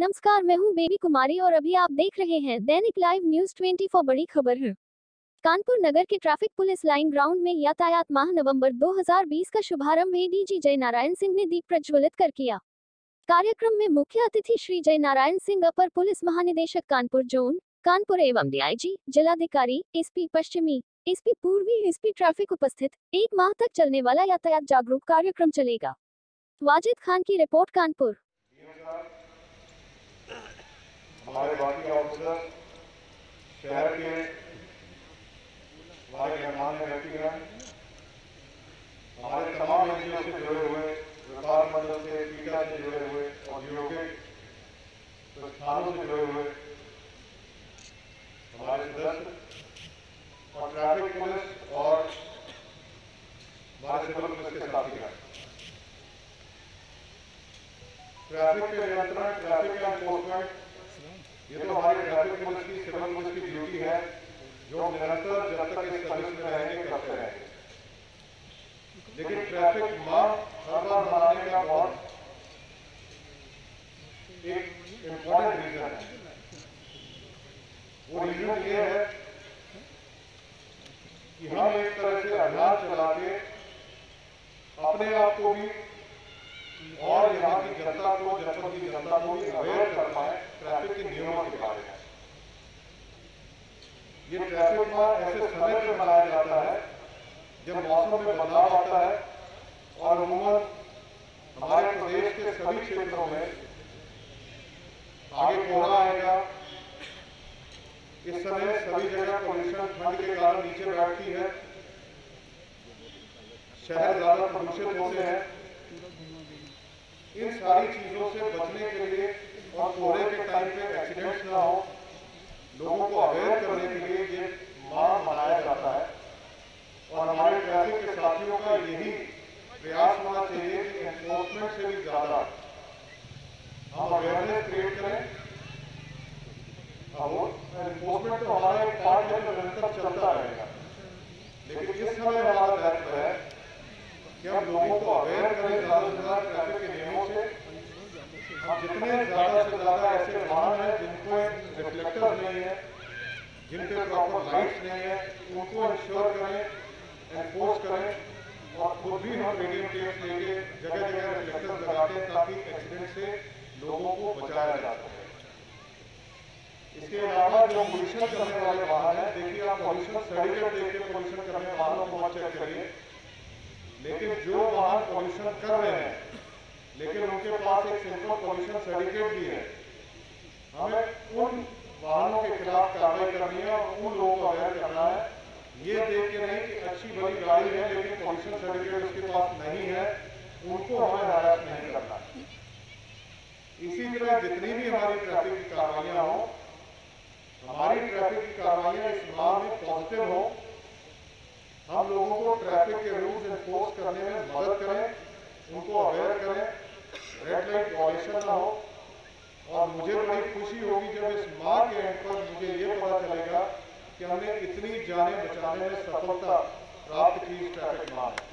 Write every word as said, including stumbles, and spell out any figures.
नमस्कार, मैं हूं बेबी कुमारी और अभी आप देख रहे हैं दैनिक लाइव न्यूज चौबीस। बड़ी खबर है। कानपुर नगर के ट्रैफिक पुलिस लाइन ग्राउंड में यातायात माह नवंबर दो हज़ार बीस का शुभारंभ एडीजी जय नारायण सिंह ने दीप प्रज्वलित कर किया। कार्यक्रम में मुख्य अतिथि श्री जय नारायण सिंह, अपर पुलिस महानिदेशक कानपुर जोन कानपुर एवं डीआईजी, जिलाधिकारी, एसपी पश्चिमी, एसपी पूर्वी, एसपी ट्रैफिक उपस्थित। एक माह तक चलने वाला यातायात जागरूक कार्यक्रम चलेगा। वाजिद खान की रिपोर्ट, कानपुर। हमारे बाकी ऑफिसर, शहर के हमारे गणमान्य व्यक्तिगण, हमारे तमाम एनजीओ से जुड़े हुए, व्यापार मंडल से, पीटा से जुड़े हुए, औद्योगिक संस्थानों से जुड़े हुए हमारे सदस्य और ट्रैफिक पुलिस और हमारे सिविल पुलिस के साथीगण, ट्रैफिक के नियंत्रण, ट्रैफिक का एनफोर्समेंट, ये तो हमारी ट्रैफिक पुलिस की, सिविल पुलिस की ड्यूटी है, जो निरंतर जब तक इस सर्विस में रहेंगे करते रहेंगे। लेकिन ट्रैफिक माह हर बार मनाने का बहुत एक इम्पोर्टेंट रीजन है। वो रीजन ये है कि हम एक तरह से अभियान चला के अपने आप को भी और यहाँ की जनता को, जनपद की जनता को भी अवेयर कर पाए ट्रैफिक के नियमों के बारे में। ये ट्रैफिक माह ऐसे समय पर मनाया जाता है जब मौसम में बदलाव आता है और अमूमन हमारे प्रदेश के सभी क्षेत्रों में आगे कोहरा आएगा। इस समय सभी जगह पोल्यूशन ठंड के कारण नीचे बैठती है, शहर ज्यादा प्रदूषित होते हैं। इन सारी चीजों से बचने के लिए और कोहरे के टाइम पे एक्सीडेंट्स ना हो, लोगों को अवेयर करने के लिए ये माह मनाया जाता है। और हमारे ट्रैफिक के साथियों का यही प्रयास होना चाहिए कि एनफोर्समेंट से भी ज्यादा हम अवेयरनेस क्रिएट करें। अब एनफोर्समेंट तो हमारा एक पार्ट है जो निरंतर चलता रहेगा, लेकिन इस समय हमारा दायित्व है कि हम लोगों को अवेयर करें ज्यादा से ज्यादा ट्रैफिक के नियमों से। हम जितने ज्यादा से ज्यादा ऐसे वाहन हैं जिनको रिफ्लेक्टर नहीं है, जिन पे प्रॉपर लाइट्स नहीं है, उनको इंश्योर करें, एनफोर्स करें। और खुद भी हम रेडियम टेप्स लेके जगह जगह रिफ्लेक्टर्स लगाते हैं ताकि एक्सीडेंट से लोगों को बचाया जा सके। इसके अलावा जो पोल्यूशन करने वाले वाहन हैं, देखिए आप पोल्यूशन सर्टिफिकेट देख के पोल्यूशन करने वाहनों को मत चेक करिए, लेकिन जो वाहन पोल्यूशन कर रहे हैं लेकिन उनके पास एक सिंपल पोल्यूशन सर्टिफिकेट भी है, हमें उन वाहनों के खिलाफ कार्रवाई करनी है और उन लोगों को अवेयर करना है। ये देख के नहीं कि अच्छी बड़ी गाड़ी है लेकिन पोल्यूशन सर्टिफिकेट उसके पास नहीं है, उनको हमें हरास नहीं करना। इसी तरह जितनी भी हमारी ट्रैफिक की कार्रवाइयां हो, हमारी ट्रैफिक की कार्रवाइयां इस माह में पॉजिटिव हो, हम लोगों को ट्रैफिक के रूल्स एनफोर्स करने में मदद करें, उनको अवेयर करें, रेड लाइट वॉयलेशन ना हो। और मुझे बड़ी खुशी होगी जब इस माह के एंड पर मुझे ये पता चलेगा कि हमने इतनी जानें बचाने में सफलता प्राप्त की इस ट्रैफिक माह में।